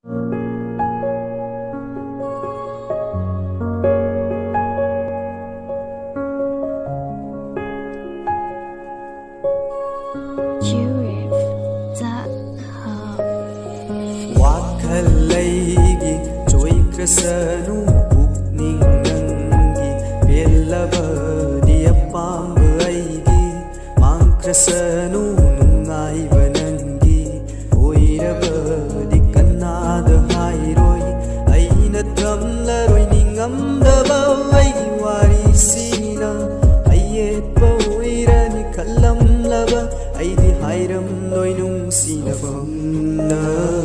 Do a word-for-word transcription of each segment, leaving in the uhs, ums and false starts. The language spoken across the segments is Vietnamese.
Wakhallaygi choikrasanu pukning nangi pelaba diapamba aigi mangkrasanu nungai banangi oiraba dikanada hairoi aina tramlaroi ningamdaba aigi warisina ayetba oirani kallamlaba aidi hairam loi nungsinabamna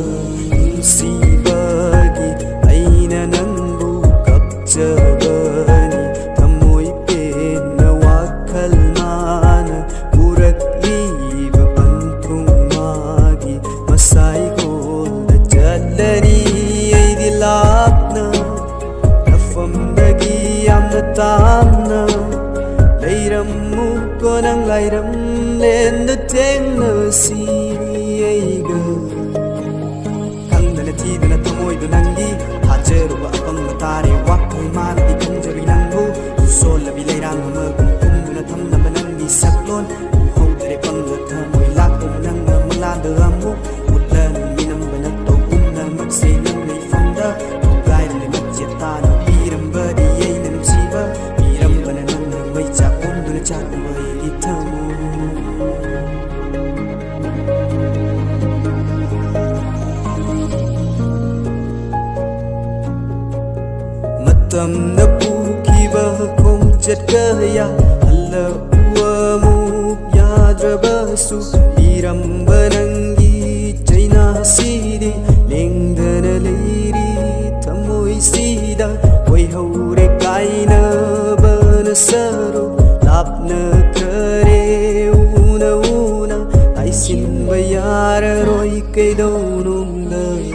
Sibagi aina nangbu kapjabani Thamoi pena wakal mana Burak liba pantung magi Masai golda jalani aidi lapna Nafam dagi amna tamna Layramu konang layram lenda tengna siri aiga Tidana thamoy do nangi hajaru ba apang matare wakul mardi kanjari nangu usol bi leirang ma kum kum na tham na manangi saklon ho dare pang na thamoy lak kum nang na mala de amu utlan minam bana to kum na mak se nang nei fanda gai le mak jeta na piram ba di ei nam siba piram bana nang na mai cha kum na cha mai di thamu Tamna pukiba kong chat kaya alla uamu yadrabasu iram banangi chaina sidi lengdana leiri thamoi sida oi haure kaina banasaro lapna kare una una aisin bayar roi keidonum lai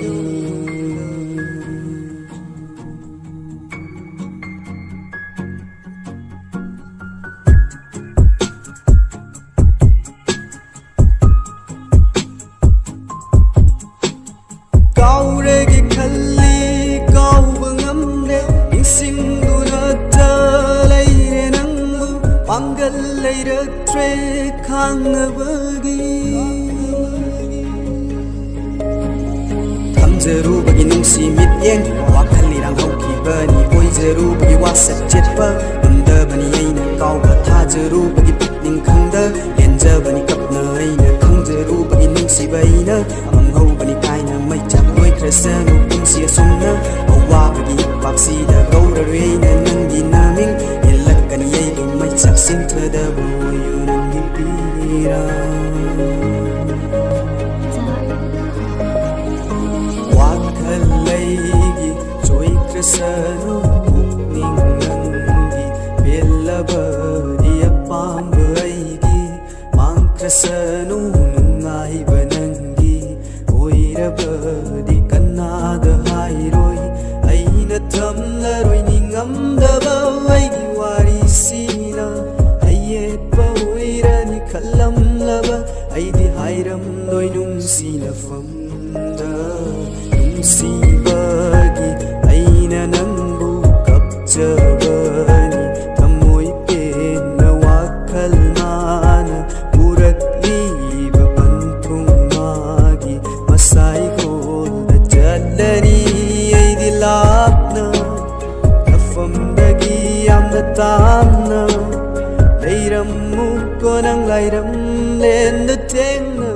Kauregi khalli kauba ngamde insinguna talaire nangu pangal leira tre khangabagi thamjaru bagi nungsi mityeng wakhalli rang hauki bani oijaru bagi wasak chetpa unda bani aina kauba thajaru bagi pitning khangda lenja bani kapna aina khangjaru bagi nungsi baina amang hau bani kaina mai chap Krasanu pungsi asumna awa bagi paksi da gaura reina nangi naming ilakkan yai lumai saksin thada boyu nangi pira Wakhallaygi choi krasanu pukning nangi belaba diapamba aigi mang krasanu nungai banangi oiraba Nada hairoi aina thamlaroi ningamdaba aigi warisina ayetba oirani kallamlaba aidi hairam loi nungsina famda nungsibagi aina nangbu kapjabani thamoi pena wakal mana burak liba pantung magi masai Dani aidi lapna nafam dagi amna tamna Layramu konang layram lenda tengna